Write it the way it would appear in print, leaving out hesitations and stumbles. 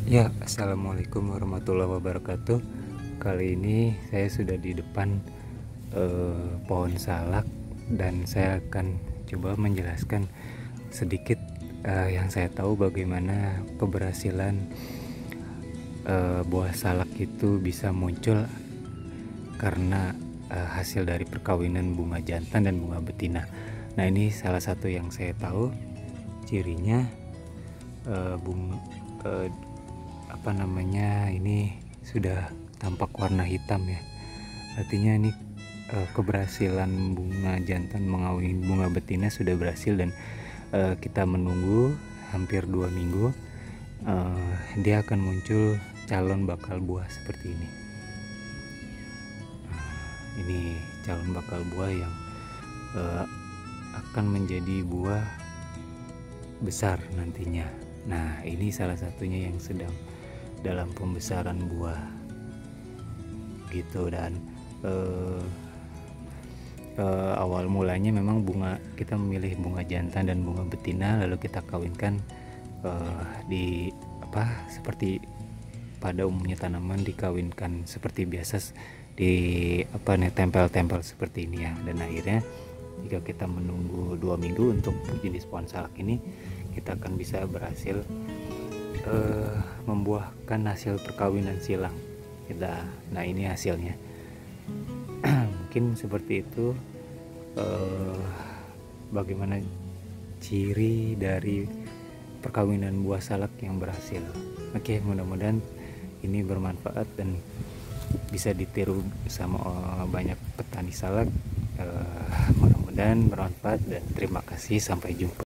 Ya, assalamualaikum warahmatullahi wabarakatuh. Kali ini saya sudah di depan pohon salak dan saya akan coba menjelaskan sedikit yang saya tahu bagaimana keberhasilan buah salak itu bisa muncul karena hasil dari perkawinan bunga jantan dan bunga betina. Nah, ini salah satu yang saya tahu cirinya bunga ini sudah tampak warna hitam ya, artinya ini keberhasilan bunga jantan mengawini bunga betina sudah berhasil. Dan kita menunggu hampir 2 minggu, dia akan muncul calon bakal buah seperti ini. Ini calon bakal buah yang akan menjadi buah besar nantinya. Nah, ini salah satunya yang sedang dalam pembesaran buah gitu. Dan awal mulanya memang kita memilih bunga jantan dan bunga betina, lalu kita kawinkan seperti pada umumnya tanaman dikawinkan seperti biasa tempel-tempel seperti ini ya. Dan akhirnya jika kita menunggu 2 minggu untuk jenis pohon salak ini, kita akan bisa berhasil membuahkan hasil perkawinan silang kita. Nah, ini hasilnya. Mungkin seperti itu bagaimana ciri dari perkawinan buah salak yang berhasil. Oke, mudah-mudahan ini bermanfaat dan bisa ditiru sama banyak petani salak. Mudah-mudahan bermanfaat dan terima kasih, sampai jumpa.